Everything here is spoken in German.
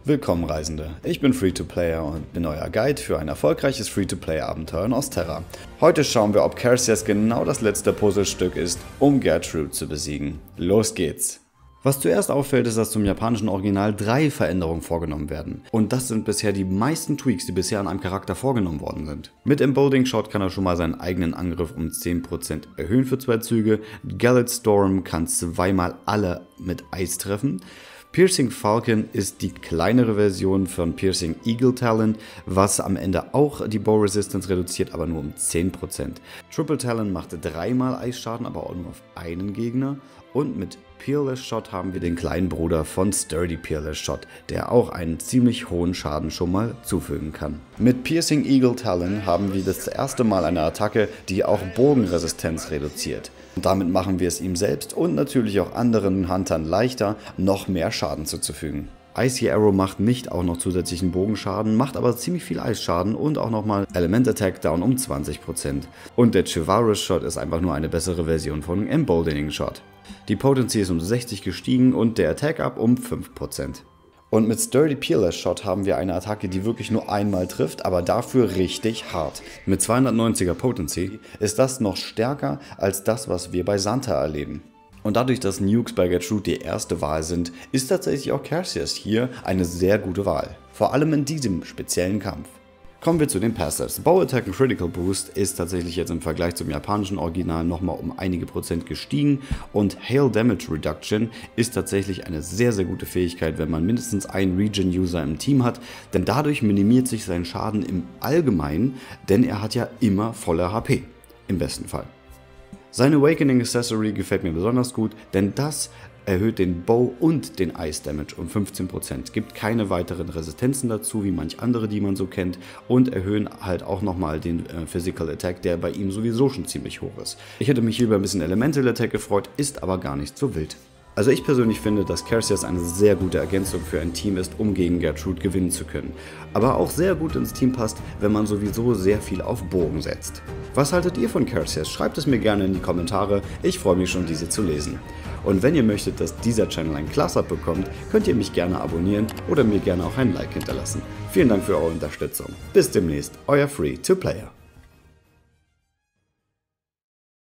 Willkommen Reisende, ich bin Free-to-Player und bin euer Guide für ein erfolgreiches Free-to-Play-Abenteuer in Ostterra. Heute schauen wir, ob Carsius genau das letzte Puzzlestück ist, um Gertrude zu besiegen. Los geht's! Was zuerst auffällt, ist, dass zum japanischen Original 3 Veränderungen vorgenommen werden. Und das sind bisher die meisten Tweaks, die bisher an einem Charakter vorgenommen worden sind. Mit Emboldening Shot kann er schon mal seinen eigenen Angriff um 10% erhöhen für 2 Züge. Gallet Storm kann zweimal alle mit Eis treffen. Piercing Falcon ist die kleinere Version von Piercing Eagle Talon, was am Ende auch die Bow Resistance reduziert, aber nur um 10%. Triple Talon machte 3-mal Eisschaden, aber auch nur auf einen Gegner. Und mit Peerless Shot haben wir den kleinen Bruder von Sturdy Peerless Shot, der auch einen ziemlich hohen Schaden schon mal zufügen kann. Mit Piercing Eagle Talon haben wir das erste Mal eine Attacke, die auch Bogenresistenz reduziert. Und damit machen wir es ihm selbst und natürlich auch anderen Huntern leichter, noch mehr Schaden zuzufügen. Icy Arrow macht nicht auch noch zusätzlichen Bogenschaden, macht aber ziemlich viel Eisschaden und auch nochmal Element Attack down um 20%. Und der Chivalrous Shot ist einfach nur eine bessere Version von Emboldening Shot. Die Potency ist um 60 gestiegen und der Attack Up um 5%. Und mit Sturdy Peerless Shot haben wir eine Attacke, die wirklich nur einmal trifft, aber dafür richtig hart. Mit 290er Potency ist das noch stärker als das, was wir bei Santa erleben. Und dadurch, dass Nukes bei Gertrude die erste Wahl sind, ist tatsächlich auch Carsius hier eine sehr gute Wahl. Vor allem in diesem speziellen Kampf. Kommen wir zu den Passives. Bow Attack und Critical Boost ist tatsächlich jetzt im Vergleich zum japanischen Original nochmal um einige Prozent gestiegen und Hail Damage Reduction ist tatsächlich eine sehr, sehr gute Fähigkeit, wenn man mindestens einen Regen-User im Team hat, denn dadurch minimiert sich sein Schaden im Allgemeinen, denn er hat ja immer volle HP, im besten Fall. Sein Awakening Accessory gefällt mir besonders gut, denn das erhöht den Bow und den Ice Damage um 15%, gibt keine weiteren Resistenzen dazu, wie manch andere, die man so kennt, und erhöhen halt auch nochmal den Physical Attack, der bei ihm sowieso schon ziemlich hoch ist. Ich hätte mich hier über ein bisschen Elemental Attack gefreut, ist aber gar nicht so wild. Also ich persönlich finde, dass Carsius eine sehr gute Ergänzung für ein Team ist, um gegen Gertrude gewinnen zu können. Aber auch sehr gut ins Team passt, wenn man sowieso sehr viel auf Bogen setzt. Was haltet ihr von Carsius? Schreibt es mir gerne in die Kommentare, ich freue mich schon, diese zu lesen. Und wenn ihr möchtet, dass dieser Channel ein Class-Up bekommt, könnt ihr mich gerne abonnieren oder mir gerne auch ein Like hinterlassen. Vielen Dank für eure Unterstützung. Bis demnächst, euer Free-to-Player.